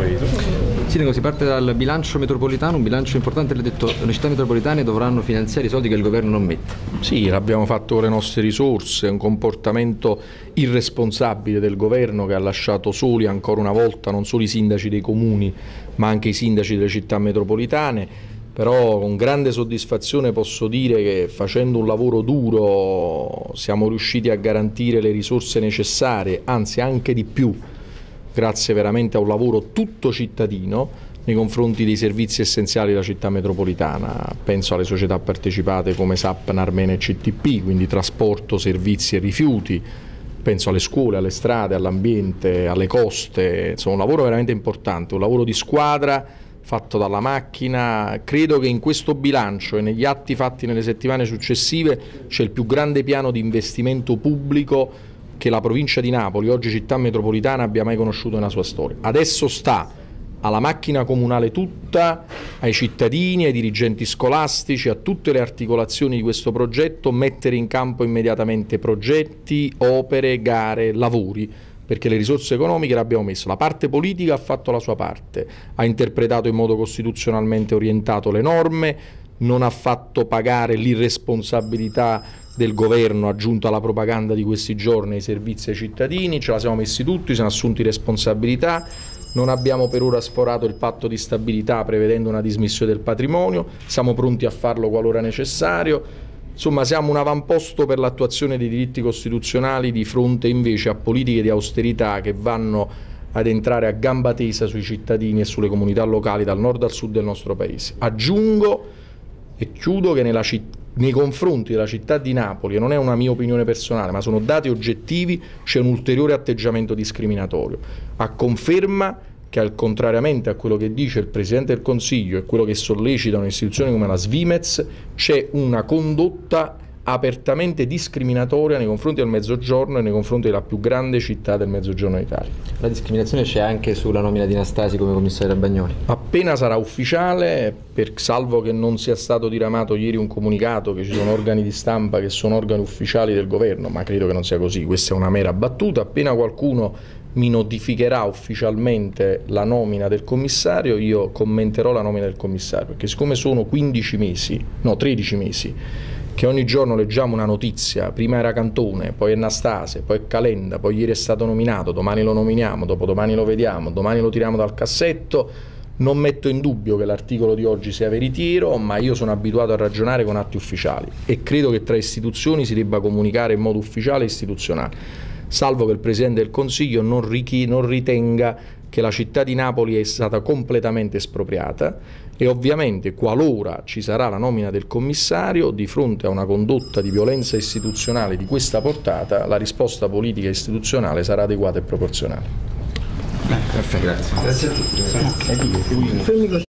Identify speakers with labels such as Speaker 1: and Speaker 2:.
Speaker 1: Sindaco, si parte dal bilancio metropolitano, un bilancio importante, l'ha detto, le città metropolitane dovranno finanziare i soldi che il governo non mette.
Speaker 2: Sì, l'abbiamo fatto con le nostre risorse, è un comportamento irresponsabile del governo che ha lasciato soli ancora una volta non solo i sindaci dei comuni ma anche i sindaci delle città metropolitane. Però con grande soddisfazione posso dire che facendo un lavoro duro siamo riusciti a garantire le risorse necessarie, anzi anche di più, grazie veramente a un lavoro tutto cittadino nei confronti dei servizi essenziali della città metropolitana. Penso alle società partecipate come SAP, Narmene e CTP, quindi trasporto, servizi e rifiuti, penso alle scuole, alle strade, all'ambiente, alle coste, insomma un lavoro veramente importante, un lavoro di squadra fatto dalla macchina. Credo che in questo bilancio e negli atti fatti nelle settimane successive c'è il più grande piano di investimento pubblico che la provincia di Napoli, oggi città metropolitana, abbia mai conosciuto nella sua storia. Adesso sta alla macchina comunale tutta, ai cittadini, ai dirigenti scolastici, a tutte le articolazioni di questo progetto, mettere in campo immediatamente progetti, opere, gare, lavori, perché le risorse economiche le abbiamo messo. La parte politica ha fatto la sua parte, ha interpretato in modo costituzionalmente orientato le norme, non ha fatto pagare l'irresponsabilità del governo aggiunto alla propaganda di questi giorni ai servizi ai cittadini, ce la siamo messi tutti, si sono assunti responsabilità, non abbiamo per ora sforato il patto di stabilità prevedendo una dismissione del patrimonio, siamo pronti a farlo qualora necessario. Insomma, siamo un avamposto per l'attuazione dei diritti costituzionali di fronte invece a politiche di austerità che vanno ad entrare a gamba tesa sui cittadini e sulle comunità locali dal nord al sud del nostro paese. Aggiungo e chiudo che nei confronti della città di Napoli, e non è una mia opinione personale, ma sono dati oggettivi, c'è un ulteriore atteggiamento discriminatorio, a conferma che contrariamente a quello che dice il Presidente del Consiglio e quello che sollecitano istituzioni come la Svimez, c'è una condotta apertamente discriminatoria nei confronti del Mezzogiorno e nei confronti della più grande città del Mezzogiorno d'Italia.
Speaker 1: La discriminazione c'è anche sulla nomina di Anastasi come commissario a Bagnoli?
Speaker 2: Appena sarà ufficiale, salvo che non sia stato diramato ieri un comunicato che ci sono organi di stampa che sono organi ufficiali del governo, ma credo che non sia così, questa è una mera battuta, appena qualcuno mi notificherà ufficialmente la nomina del commissario, io commenterò la nomina del commissario, perché siccome sono 13 mesi, che ogni giorno leggiamo una notizia, prima era Cantone, poi è Nastase, poi è Calenda, poi ieri è stato nominato, domani lo nominiamo, dopodomani lo vediamo, domani lo tiriamo dal cassetto, non metto in dubbio che l'articolo di oggi sia veritiero, ma io sono abituato a ragionare con atti ufficiali e credo che tra istituzioni si debba comunicare in modo ufficiale e istituzionale. Salvo che il Presidente del Consiglio non ritenga che la città di Napoli è stata completamente espropriata e ovviamente qualora ci sarà la nomina del commissario, di fronte a una condotta di violenza istituzionale di questa portata, la risposta politica e istituzionale sarà adeguata e proporzionale.
Speaker 1: Perfetto. Grazie a tutti.